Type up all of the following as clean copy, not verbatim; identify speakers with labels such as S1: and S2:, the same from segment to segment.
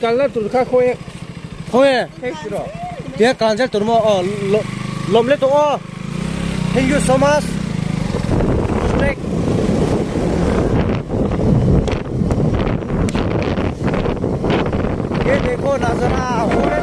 S1: กันแล้วตุ่นข้าโค้ย
S2: โอ้ย
S1: เฮ้ยสิหรอ
S2: เดี๋ยวการจะตุ่นมาลมเล็กตัว thank you so much snake ये देखो नजारा पूरे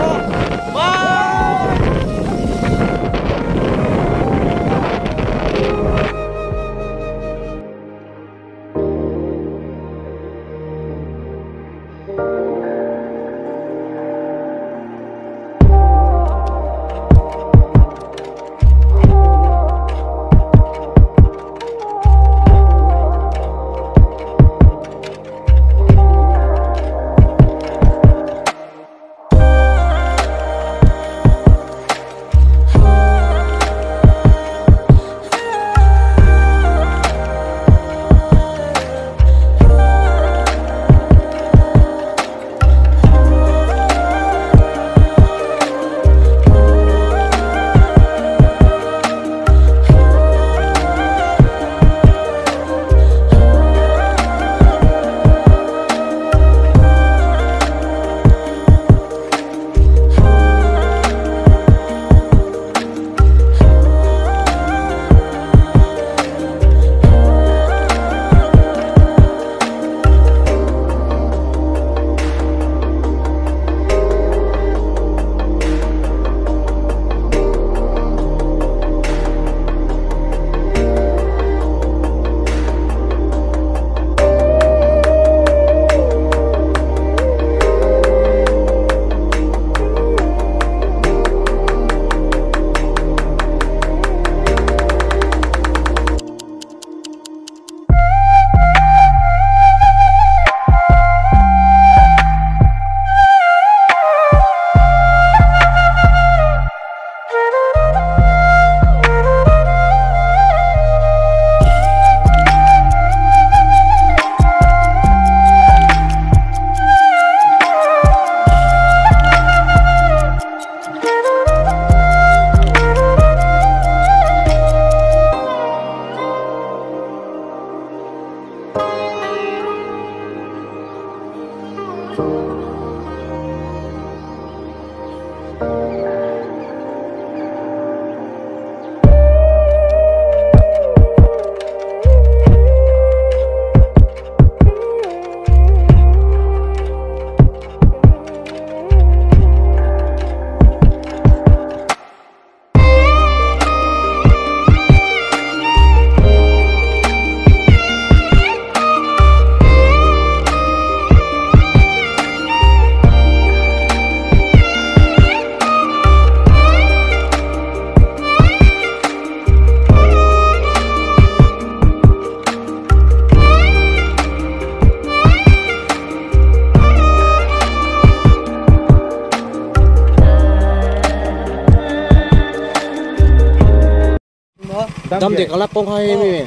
S2: Đâm để có lắp bông hay mi.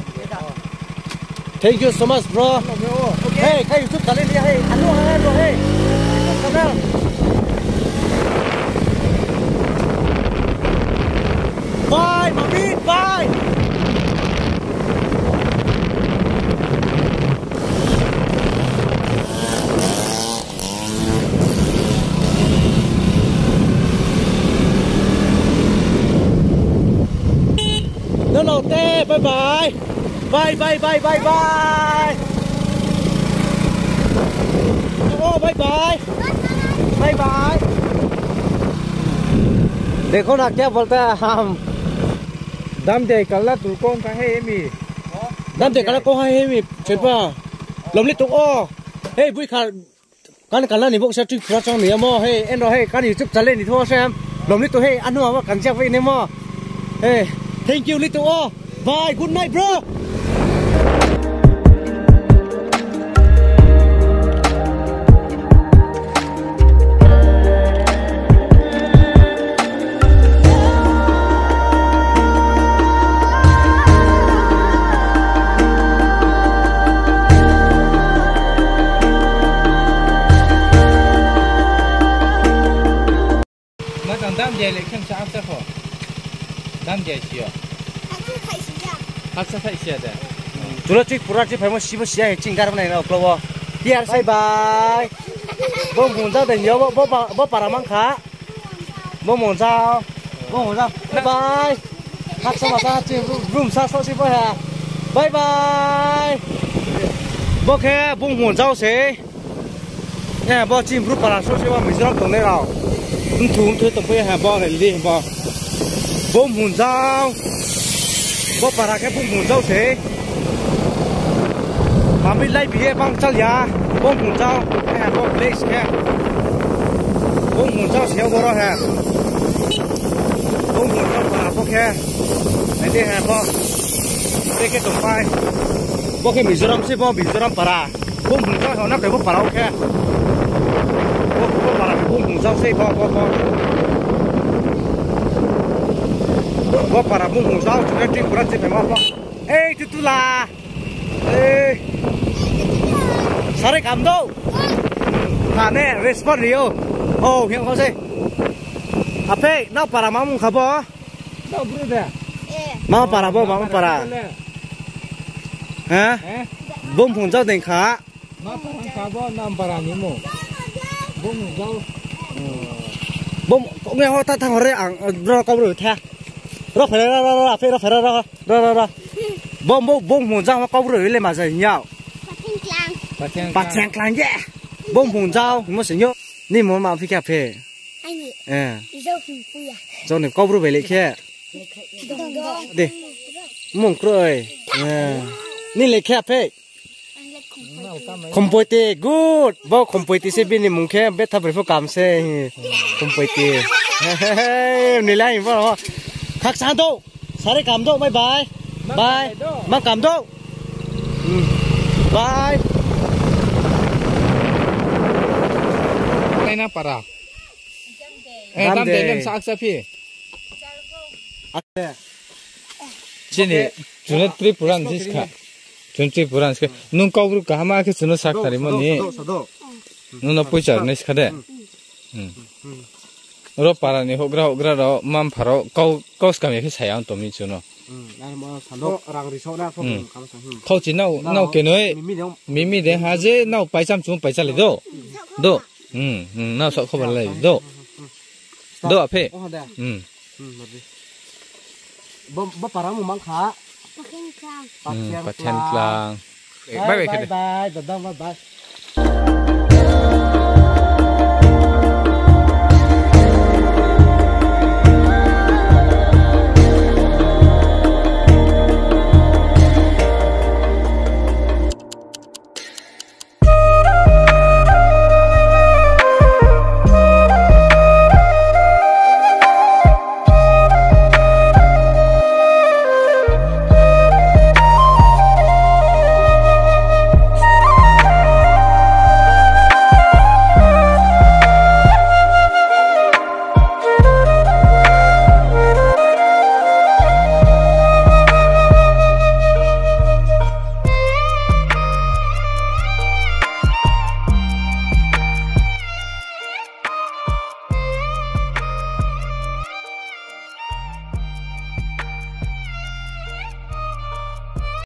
S2: Thank you so much, bro. Hey, cái YouTube cả lên đi, hey, ăn luôn, hey. Come down. Bye, mami, bye. Hello, bye bye. Bye bye bye bye bye. Oh, bye bye. Bye bye. देखो ना क्या बोलता है हम
S1: Đam để cả là tụi con cái hay mi.
S2: Đam để cả là con hay mi. Chết ba. Lồng lít tụi o. Hey, vui khá. Cái này bốc sẽ chụp ra trong này mà. Hey, em nói hey, cái này chụp trả lên thì thôi xem. Lồng lít tụi hey, ăn hoa mà cảnh giác vậy nè mà. Hey, thank you little o. Bye, good night, bro.
S1: Đam dày lại không sao sao hả? Đam dày chưa? 학사 있어야 돼.
S2: 둘러치 불알치 발목 씹어 시야에 찡가는 거 아니나 없고. Bye bye. bông hùn rau để nhớ bố bà làm ăn khá bông hùn rau bye bye hát sao mà ta chỉ room sao sao xin bye hà bye bye bố khe bông hùn rau xế nha bố chim rút bà làm sao xin mình sẽ tổng này nào chúng tôi tổng phải hà bò này đi bò bông hùn rau bố bà làm cái bông hùn rau xế mà mình lấy bia băng cho nhà bông hùn rau cái hà bông lấy xe bông hùn rau xéo bò đó hà bông hùn rau bà bông khe này đi hà bò đây cái tổng phai bông cái Mizoram xí bông Mizoram para bông hùn rau họ nắp để bông para ok bông para bông hùn rau xí bông para bông hùn rau chúng ta trên của nó sẽ phải bông ê tu là ê sao đấy cảm đâu thà nè respond đi ô ô hiện không gì à phê nó para mắm khá bò
S1: đâu bữa đây
S2: mắm para bò mắm para hả bông hùn rau thành khá
S1: nó para khá bò nam para nhỉ mồ bông hùn rau
S2: bông nghe họ ta thằng họ đấy ăn rồi câu rồi theo rồi phải ra phê rồi phải ra bông hùn rau câu rồi lên mà dày nhau bát chang clang yeah bông hùn rau mà sẽ nhớ ni muốn mà phi cà phê rau này câu rồi về lại kia đi mông cười ni lại kia phê không bồi tê good bao không bồi tê sẽ bên này mông kia biết thà phải phụ cảm sẽ không bồi tê này lại bao khác sáng đâu sáng đấy cảm đâu bye bye mang cảm đâu bye
S1: cái nào para đam để lên sắc sắc phi chị này chúng nó tripuran gì cả chúng tripuran cái nung câu được cả mà cái chúng nó sắc thari mà nè nung nó bôi chảo này cái đấy rồi para này hộp ra đó mam pharo câu cái này cái sài ăn tôm này chúng nó câu chỉ nấu cái nơi mimi để hà dê nấu bảy trăm chúng bảy trăm lấy đâu nấu sọ không phải lấy đâu à phê
S2: bố para mắm măng khá
S1: bát chén clang
S2: bye bye bye bye